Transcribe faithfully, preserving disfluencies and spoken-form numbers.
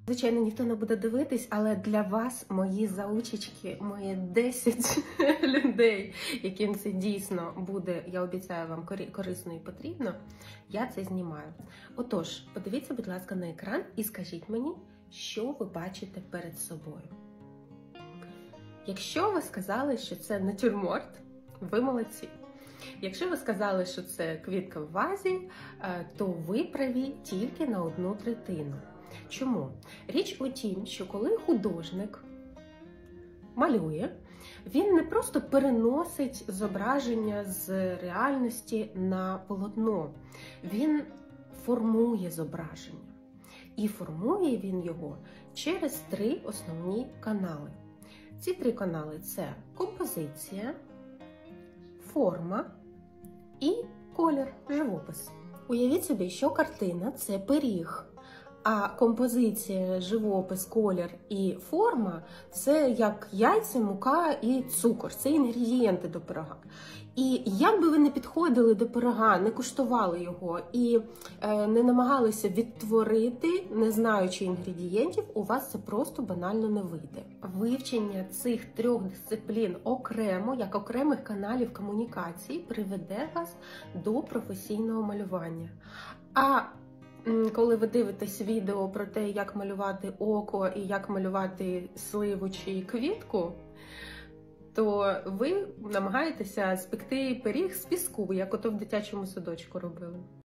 Звичайно, ніхто не буде дивитись, але для вас мої заучечки, мої десять людей, яким це дійсно буде, я обіцяю вам, корисно і потрібно, я це знімаю. Отож, подивіться, будь ласка, на екран і скажіть мені, що ви бачите перед собою. Якщо ви сказали, що це натюрморт, ви молодці. Якщо ви сказали, що це квітка в вазі, то ви праві тільки на одну третину. Чому? Річ у тім, що коли художник малює, він не просто переносить зображення з реальності на полотно, він формує зображення. І формує він його через три основні канали. Ці три канали – це композиція, форма і колір, живопис. Уявіть собі, що картина – це пиріг, а композиція, живопис, колір і форма – це як яйця, мука і цукор, це інгредієнти до пирога. І як би ви не підходили до пирога, не куштували його і е, не намагалися відтворити, не знаючи інгредієнтів, у вас це просто банально не вийде. Вивчення цих трьох дисциплін окремо, як окремих каналів комунікації, приведе вас до професійного малювання. А коли ви дивитесь відео про те, як малювати око і як малювати сливу чи квітку, то ви намагаєтеся спекти пиріг з піску, як ото в дитячому садочку робили.